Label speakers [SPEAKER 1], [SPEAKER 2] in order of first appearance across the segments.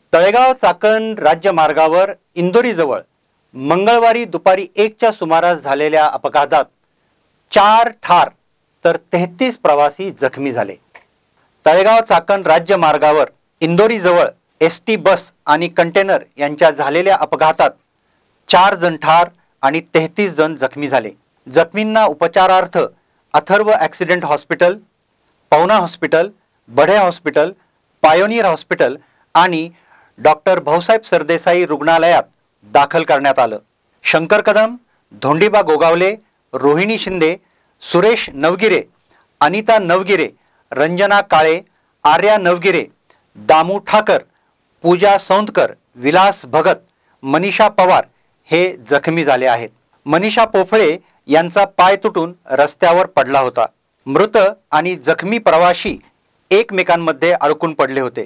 [SPEAKER 1] तळेगाव चाकण राज्य मार्गावर इंदोरीजवळ मंगळवारी दुपारी 1च्या सुमारास झालेल्या अपघातात 4 ठार तर 33 प्रवासी जखमी झाले। तळेगाव चाकण राज्य मार्गावर इंदोरीजवळ एसटी बस आणि कंटेनर यांच्या झालेल्या अपघातात 4 जण ठार आणि 33 जण जखमी झाले। जखमींना उपचारार्थ Atharva accident hospital, Pavana hospital, Badhe hospital, pioneer hospital आणि डॉक्टर भाऊसाहेब सरदेसाई रुग्णालयात दाखल करण्यात आलं। शंकर कदम, धोंडीबा गोगावले, रोहिणी शिंदे, सुरेश नवगिरे, अनिता नवगिरे, रंजना काळे, आर्या नवगिरे, दामू ठाकर, पूजा सौंदकर, विलास भगत, मनीषा पवार हे जखमी झाले आहेत। मनीषा पोफळे यांचा पाय तुटून रस्त्यावर पडला होता। मृत आणि जखमी प्रवासी एकमेकांमध्ये अडकून पडले होते।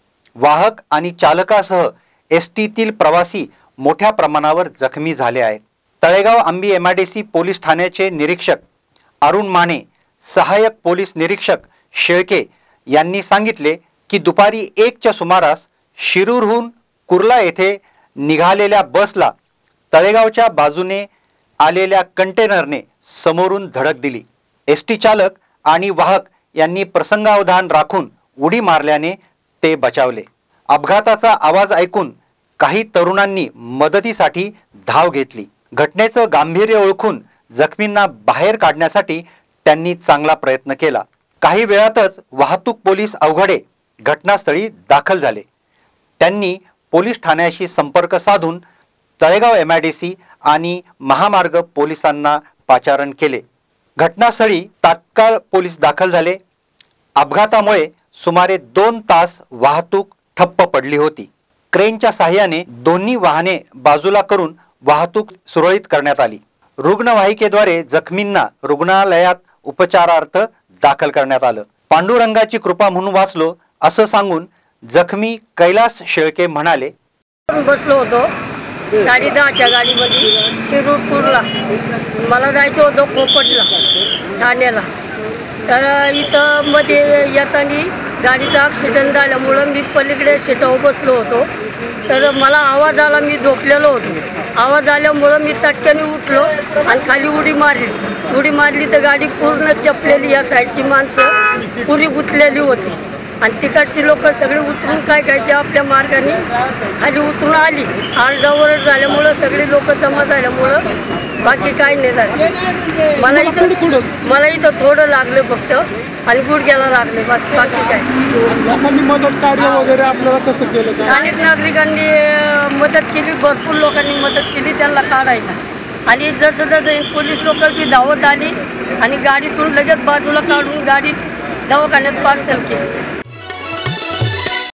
[SPEAKER 1] वाहक आणि चालकासह एसटीतील प्रवासी मोठ्या प्रमाणावर जखमी झाले आहेत। तळेगाव आंबी MIDC पोलीस ठाण्याचे निरीक्षक अरुण माने, सहाय्यक पोलीस निरीक्षक शेळके यांनी सांगितले की दुपारी 1च्या सुमारास शिरूरहून कुर्ला येथे निघालेल्या बसला तळेगावच्या बाजूने आलेल्या कंटेनरने समोरून धडक दिली। एसटी चालक आणि वाहक यांनी प्रसंगावधान राखून उडी मारल्याने ते बचावले। अपघाताचा आवाज ऐकून काही तरुणांनी मदतीसाठी धाव घेतली। घटनेचं गांभीर्य ओळखून जखमींना बाहेर काढण्यासाठी त्यांनी चांगला प्रयत्न केला। काही वेळातच वाहतूक पोलीस अवघडे घटनास्थळी दाखल झाले। त्यांनी पोलीस ठाण्याशी संपर्क साधून तळेगाव MIDC आणि महामार्ग पोलिसांना पाचारण केले। घटनास्थळी तात्काळ पोलीस दाखल झाले। अपघातामुळे सुमारे 2 तास वाहतूक ठप्प पडली होती। क्रेनच्या साहाय्याने दोन्ही वाहने बाजूला करून वाहतूक सुरळीत करण्यात आली। रुग्णवाहिकेद्वारे जखमींना रुग्णालयात उपचारार्थ दाखल करण्यात आलं। पांडुरंगाची कृपा म्हणून वाचलो असं सांगून जखमी कैलास शेळके म्हणाले,
[SPEAKER 2] बसलो होतो 10:30च्या गाडीमध्ये शिरूर कुर्ला। मला जायचं होतं पोपटला ठाण्याला। तर इथं मध्ये येताना गाडीचा ॲक्सिडेंट झाल्यामुळं मी पलीकडे सीटावर बसलो होतो। तर मला आवाज आला, मी झोपलेलो होतो। आवाज आल्यामुळं मी तटक्याने उठलो आणि खाली उडी मारली तर गाडी पूर्ण चपलेली, या साईडची माणसं पुरी गुंतलेली होती आणि तिकडची लोक सगळे उतरून काय ते आपल्या मार्गाने खाली उतरून आली। आरडाओरड झाल्यामुळं सगळे लोक जमा झाल्यामुळं बाकी काही नाही झालं। मला इथं थोडं लागलं फक्त आणि गुडघ्याला लागले, बस बाकी काय।
[SPEAKER 3] मदत कार्य वगैरे आपल्याला कसं केलं?
[SPEAKER 2] स्थानिक नागरिकांनी मदत केली, भरपूर लोकांनी मदत केली त्यांना काढायला। आणि जसं पोलीस लोक बी धावत आली आणि गाडीतून लगेच बाजूला काढून गाडी दवाखान्यात पार्सल केली।